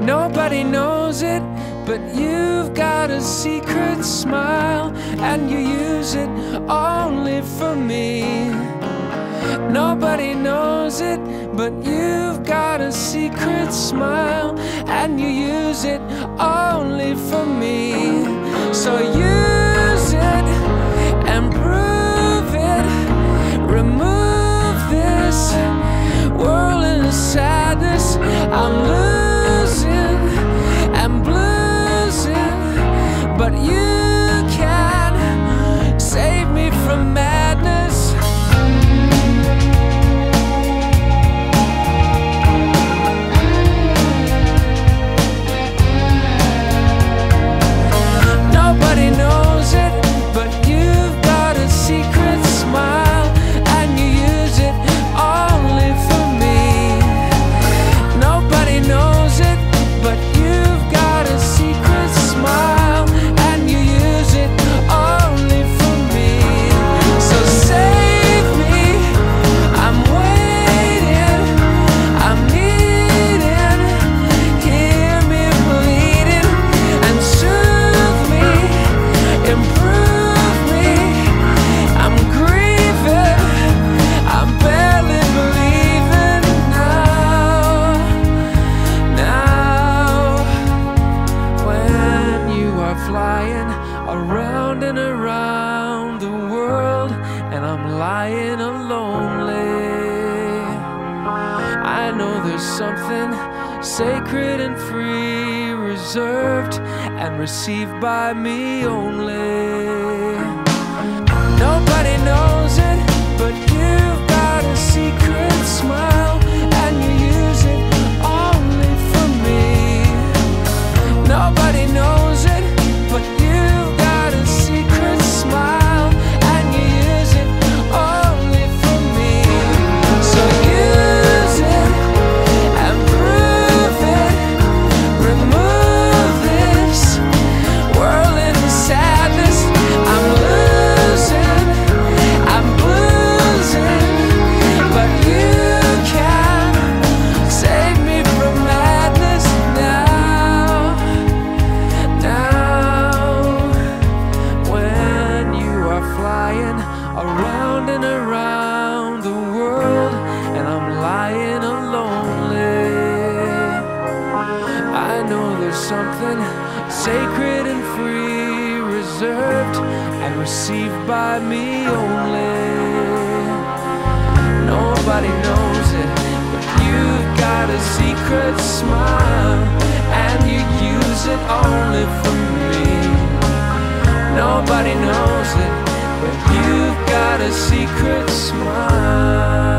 Nobody knows it, but you've got a secret smile, and you use it only for me. Nobody knows it, but you've got a secret smile, and you use it only for me. So use it and prove it. Remove this whirling of sadness. I'm losing and bluesing, but you can save me from madness. Nobody knows it, but you've got a secret smile, and you use it only for me. Nobody knows it, but you've got a secret smile, and you use it only for me. So save me, I'm waiting, I'm needing, hear me bleeding, and soothe me, improve me. I'm grieving, I'm barely believing now. When you are flying around and around the world, and I'm lying lonely, I know there's something sacred and free, reserved and received by me only. Nobody knows it, but you've got a secret smile, and you use it only for me. Nobody knows it, but you've got a secret smile, and you use it only for me. So use it and prove it. Remove this whirling sadness. I'm losing, I'm bluesing, but you can save me from madness now. When you are flying around and around the world, and I'm lying lonely, I know there's something sacred and free, reserved and received by me only. Nobody knows it, but you've got a secret smile, and you use it only for me. Nobody knows it, but you've got a secret smile.